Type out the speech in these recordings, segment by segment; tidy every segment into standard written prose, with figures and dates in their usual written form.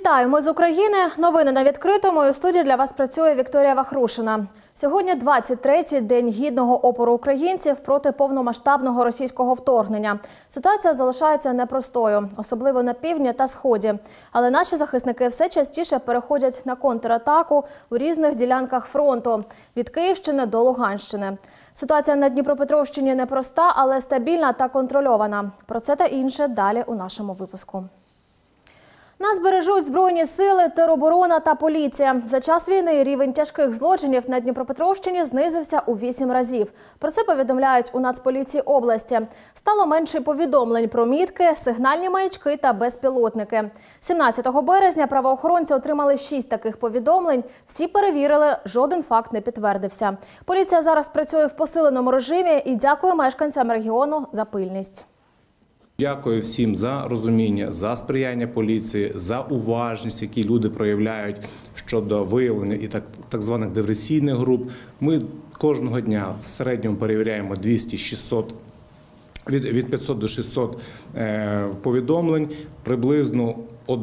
Вітаю, ми з України. Новини на відкритому. У студії для вас працює Вікторія Вахрушина. Сьогодні 23-й день гідного опору українців проти повномасштабного російського вторгнення. Ситуація залишається непростою, особливо на півдні та сході. Але наші захисники все частіше переходять на контратаку у різних ділянках фронту – від Київщини до Луганщини. Ситуація на Дніпропетровщині непроста, але стабільна та контрольована. Про це та інше далі у нашому випуску. Нас бережуть Збройні сили, тероборона та поліція. За час війни рівень тяжких злочинів на Дніпропетровщині знизився у 8 разів. Про це повідомляють у Нацполіції області. Стало менше повідомлень про мітки, сигнальні маячки та безпілотники. 17 березня правоохоронці отримали 6 таких повідомлень. Всі перевірили, жоден факт не підтвердився. Поліція зараз працює в посиленому режимі і дякує мешканцям регіону за пильність. Дякую всім за розуміння, за сприяння поліції, за уважність, які люди проявляють щодо виявлення і так званих диверсійних груп. Ми кожного дня в середньому перевіряємо 200-600, від 500 до 600 повідомлень. Приблизно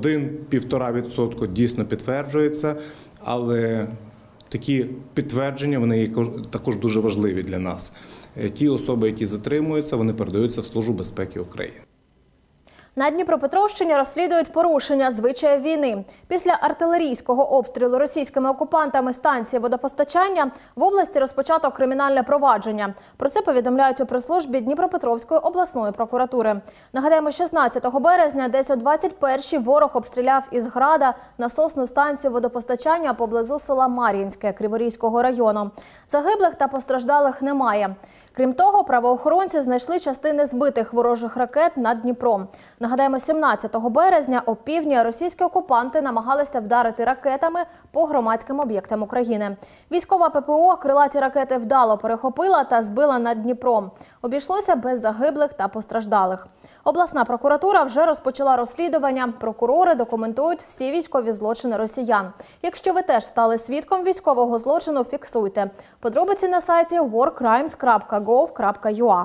1–1,5% дійсно підтверджується, але такі підтвердження, вони є також дуже важливі для нас. Ті особи, які затримуються, вони передаються в Службу безпеки України. На Дніпропетровщині розслідують порушення звичаїв війни. Після артилерійського обстрілу російськими окупантами станції водопостачання в області розпочато кримінальне провадження. Про це повідомляють у прес-службі Дніпропетровської обласної прокуратури. Нагадаємо, 16 березня десь о 21-й ворог обстріляв із града насосну станцію водопостачання поблизу села Мар'їнське Криворізького району. Загиблих та постраждалих немає. Крім того, правоохоронці знайшли частини збитих ворожих ракет над Дніпром. Нагадаємо, 17 березня опівдні російські окупанти намагалися вдарити ракетами по громадським об'єктам України. Військова ППО крилаті ракети вдало перехопила та збила над Дніпром. Обійшлося без загиблих та постраждалих. Обласна прокуратура вже розпочала розслідування. Прокурори документують всі військові злочини росіян. Якщо ви теж стали свідком військового злочину, фіксуйте. Подробиці на сайті warcrimes.gov.ua.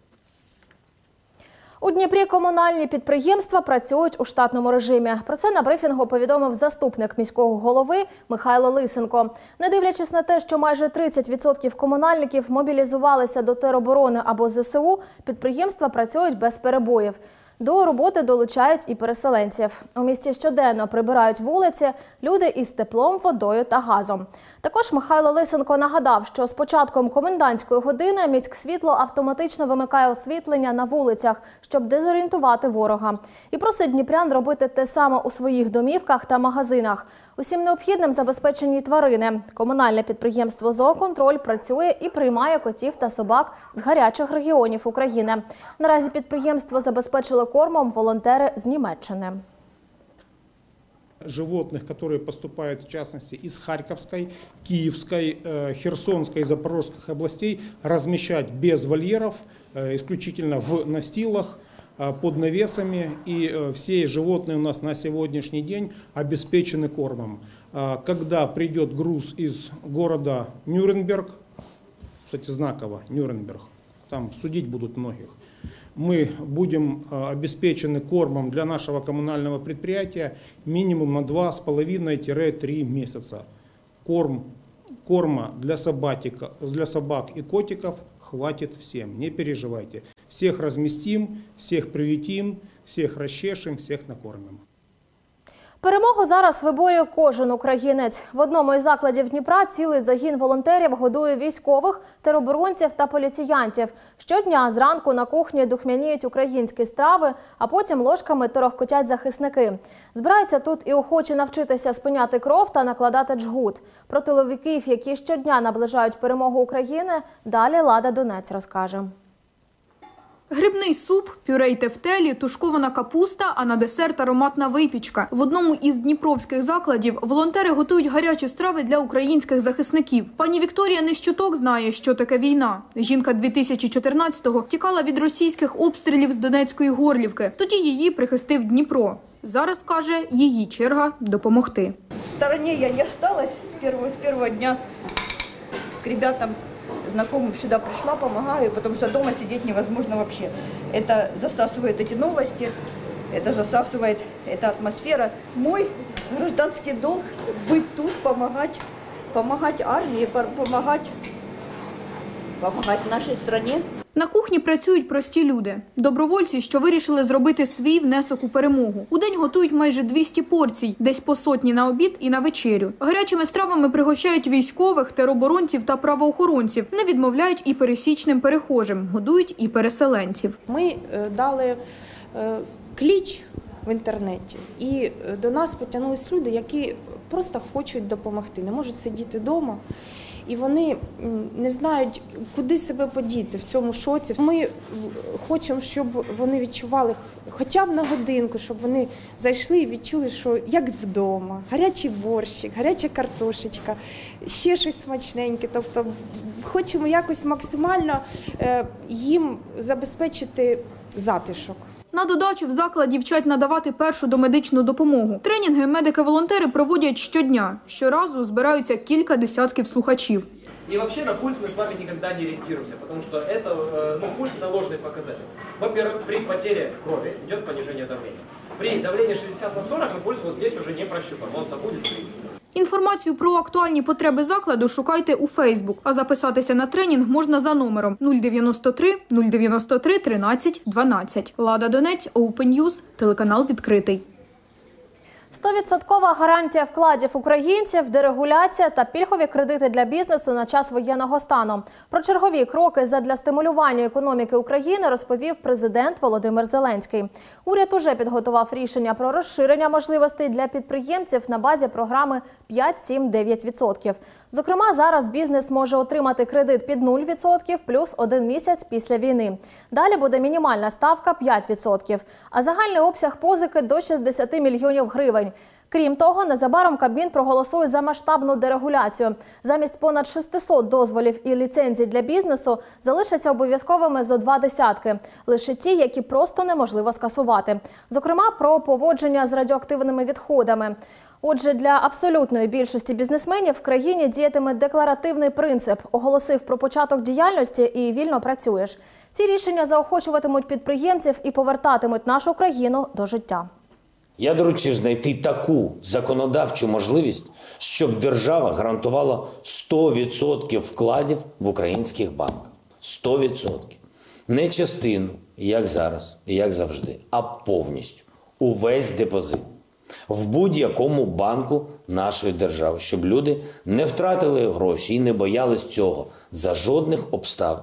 У Дніпрі комунальні підприємства працюють у штатному режимі. Про це на брифінгу повідомив заступник міського голови Михайло Лисенко. Не дивлячись на те, що майже 30% комунальників мобілізувалися до тероборони або ЗСУ, підприємства працюють без перебоїв. До роботи долучають і переселенців. У місті щоденно прибирають вулиці люди із теплом, водою та газом. Також Михайло Лисенко нагадав, що з початком комендантської години міськсвітло автоматично вимикає освітлення на вулицях, щоб дезорієнтувати ворога. І просить дніпрян робити те саме у своїх домівках та магазинах. Усім необхідним забезпечені тварини. Комунальне підприємство «Зооконтроль» працює і приймає котів та собак з гарячих регіонів України. Наразі підприємство забезпечили кормом волонтери з Німеччини. Животных, которые поступают, в частности, из Харьковской, Киевской, Херсонской и Запорожской областей, размещать без вольеров, исключительно в настилах, под навесами. И все животные у нас на сегодняшний день обеспечены кормом. Когда придет груз из города Нюрнберг, кстати, знаково, Нюрнберг, там судить будут многих, мы будем обеспечены кормом для нашего коммунального предприятия минимум на 2,5–3 месяца. Корма для собак и котиков хватит всем, не переживайте. Всех разместим, всех приютим, всех расчешем, всех накормим. Перемогу зараз виборює кожен українець. В одному із закладів Дніпра цілий загін волонтерів годує військових, тероборонців та поліціянтів. Щодня зранку на кухні духмяніють українські страви, а потім ложками торохкотять захисники. Збираються тут і охочі навчитися спиняти кров та накладати джгут. Про тиловиків, які щодня наближають перемогу України, далі Лада Донець розкаже. Грибний суп, пюре й тефтелі, тушкована капуста, а на десерт ароматна випічка. В одному із дніпровських закладів волонтери готують гарячі страви для українських захисників. Пані Вікторія не з чуток знає, що таке війна. Жінка 2014-го тікала від російських обстрілів з Донецької Горлівки. Тоді її прихистив Дніпро. Зараз, каже, її черга допомогти. В стороні я не залишилась з першого дня к ребятам. Знакомым сюда пришла, помогаю, потому что дома сидеть невозможно вообще. Это засасывает эти новости, это засасывает эта атмосфера. Мой гражданский долг быть тут, помогать армии, помогать нашей стране. На кухні працюють прості люди. Добровольці, що вирішили зробити свій внесок у перемогу. У день готують майже 200 порцій, десь по сотні на обід і на вечерю. Гарячими стравами пригощають військових, тероборонців та правоохоронців. Не відмовляють і пересічним перехожим, годують і переселенців. Ми дали кліч в інтернеті, і до нас потягнулись люди, які просто хочуть допомогти, не можуть сидіти вдома. І вони не знають, куди себе подіти в цьому шоці. Ми хочемо, щоб вони відчували хоча б на годинку, щоб вони зайшли і відчули, що як вдома. Гарячий борщик, гаряча картошечка, ще щось смачненьке. Тобто хочемо якось максимально їм забезпечити затишок. На додачу в закладі вчать надавати першу домедичну допомогу. Тренінги медики-волонтери проводять щодня. Щоразу збираються кілька десятків слухачів. И вообще на пульс мы с вами никогда не ориентируемся, потому что это, пульс – это ложный показатель. Во-первых, при потере крови идет понижение давления. При давлении 60 на 40 мы пульс вот здесь уже не прощупаем, он-то будет 30. Інформацію про актуальні потреби закладу шукайте у Фейсбук, а записатися на тренінг можна за номером 093 093 13 12. Лада Донець, Open News, телеканал «Відкритий». 100% гарантія вкладів українців, дерегуляція та пільгові кредити для бізнесу на час воєнного стану. Про чергові кроки задля стимулювання економіки України розповів президент Володимир Зеленський. Уряд уже підготував рішення про розширення можливостей для підприємців на базі програми 5-7-9%. Зокрема, зараз бізнес може отримати кредит під 0% плюс 1 місяць після війни. Далі буде мінімальна ставка 5%, а загальний обсяг позики до 60 мільйонів гривень. Крім того, незабаром Кабмін проголосує за масштабну дерегуляцію. Замість понад 600 дозволів і ліцензій для бізнесу залишаться обов'язковими зо 2 десятки. Лише ті, які просто неможливо скасувати. Зокрема, про поводження з радіоактивними відходами. Отже, для абсолютної більшості бізнесменів в країні діятиме декларативний принцип – оголосив про початок діяльності і вільно працюєш. Ці рішення заохочуватимуть підприємців і повертатимуть нашу країну до життя. Я доручив знайти таку законодавчу можливість, щоб держава гарантувала 100% вкладів в українських банках. 100%. Не частину, як зараз, як завжди, а повністю. Увесь депозит. В будь-якому банку нашої держави, щоб люди не втратили гроші і не боялись цього за жодних обставин.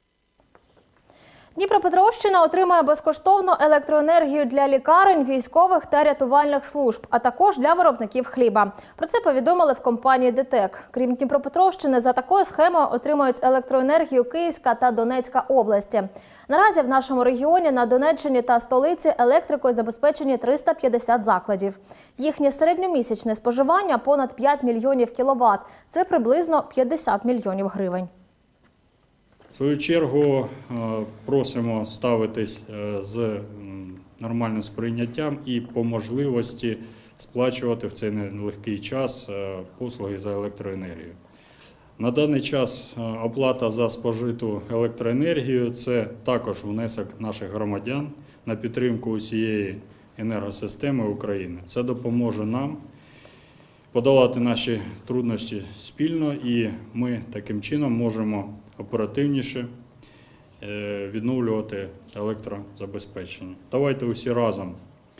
Дніпропетровщина отримає безкоштовну електроенергію для лікарень, військових та рятувальних служб, а також для виробників хліба. Про це повідомили в компанії «ДТЕК». Крім Дніпропетровщини, за такою схемою отримують електроенергію Київська та Донецька області. Наразі в нашому регіоні на Донеччині та столиці електрикою забезпечені 350 закладів. Їхнє середньомісячне споживання – понад 5 мільйонів кіловат. Це приблизно 50 мільйонів гривень. В свою чергу просимо ставитись з нормальним сприйняттям і по можливості сплачувати в цей нелегкий час послуги за електроенергію. На даний час оплата за спожиту електроенергію – це також внесок наших громадян на підтримку усієї енергосистеми України. Це допоможе нам подолати наші труднощі спільно, і ми таким чином можемо оперативніше відновлювати електрозабезпечення. Давайте усі разом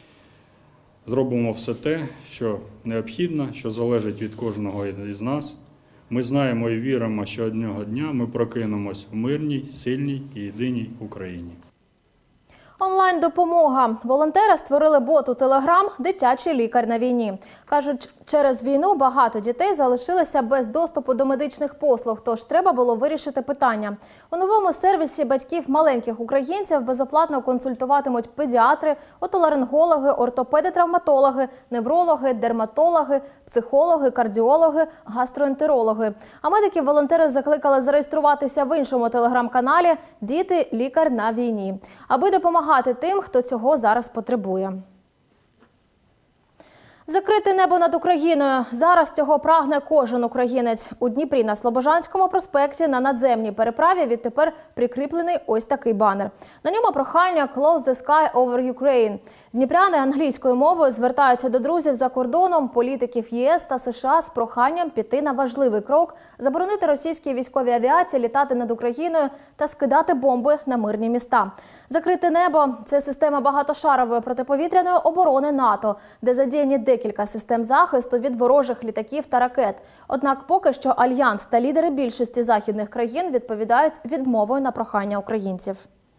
зробимо все те, що необхідно, що залежить від кожного із нас. Ми знаємо і віримо, що одного дня ми прокинемось в мирній, сильній і єдиній Україні. Онлайн-допомога. Волонтери створили бот у Телеграм «Дитячий лікар на війні». Кажуть, через війну багато дітей залишилися без доступу до медичних послуг, тож треба було вирішити питання. У новому сервісі батьків маленьких українців безоплатно консультуватимуть педіатри, отоларингологи, ортопеди-травматологи, неврологи, дерматологи, психологи, кардіологи, гастроентерологи. А медиків-волонтери закликали зареєструватися в іншому телеграм-каналі «Діти. Лікар на війні», аби допомагати тим, хто цього зараз потребує. Закрити небо над Україною. Зараз цього прагне кожен українець. У Дніпрі на Слобожанському проспекті на надземній переправі відтепер прикріплений ось такий банер. На ньому прохання «Close the sky over Ukraine». Дніпряни англійською мовою звертаються до друзів за кордоном, політиків ЄС та США з проханням піти на важливий крок – заборонити російській військовій авіації літати над Україною та скидати бомби на мирні міста. Закрите небо – це система багатошарової протиповітряної оборони НАТО, де задіяні декілька систем захисту від ворожих літаків та ракет. Однак поки що Альянс та лідери більшості західних країн відповідають відмовою на прохання українців.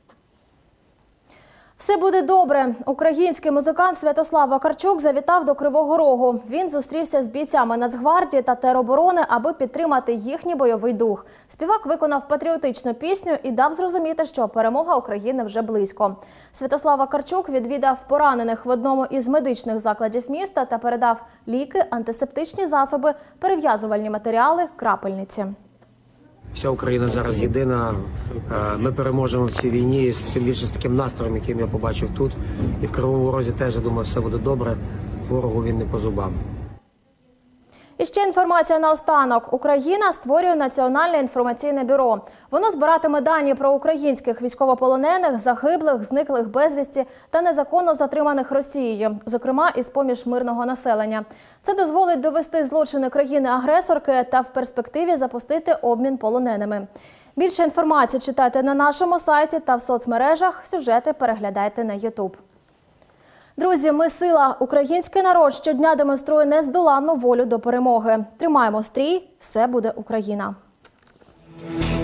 Все буде добре. Український музикант Святослав Вакарчук завітав до Кривого Рогу. Він зустрівся з бійцями Нацгвардії та тероборони, аби підтримати їхній бойовий дух. Співак виконав патріотичну пісню і дав зрозуміти, що перемога України вже близько. Святослав Вакарчук відвідав поранених в одному із медичних закладів міста та передав ліки, антисептичні засоби, перев'язувальні матеріали, крапельниці. Вся Україна зараз єдина. Ми переможемо в цій війні з тим більше з таким настроєм, яким я побачив тут. І в Кривому Розі теж, я думаю, все буде добре. Ворогу він не по зубам. І ще інформація наостанок. Україна створює Національне інформаційне бюро. Воно збиратиме дані про українських військовополонених, загиблих, зниклих безвісті та незаконно затриманих Росією, зокрема із поміж мирного населення. Це дозволить довести злочини країни-агресорки та в перспективі запустити обмін полоненими. Більше інформації читайте на нашому сайті та в соцмережах. Сюжети переглядайте на YouTube. Друзі, ми сила. Український народ щодня демонструє нездоланну волю до перемоги. Тримаємо стрій, все буде Україна.